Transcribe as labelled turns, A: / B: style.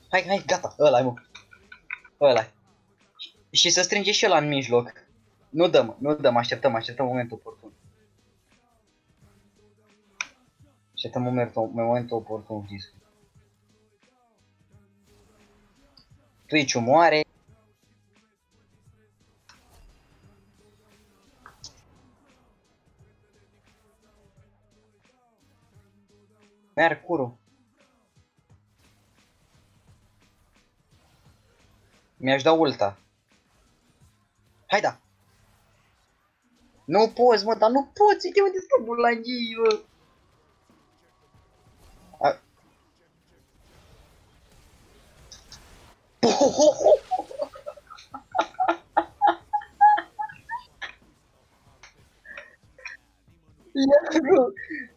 A: Hai, hai, gata, ăla-i, mă. Ăla-i. Și să strânge și ăla în mijloc. Nu dăm, nu dăm, așteptăm momentul oportun. Așteptăm momentul oportun, zis. Twitch-ul moare. Mercurul. Mi-aș da ulta. Hai da. Nu poți, mă, dar nu poți, uite unde stă bulangii, mă. A... Ia, bro.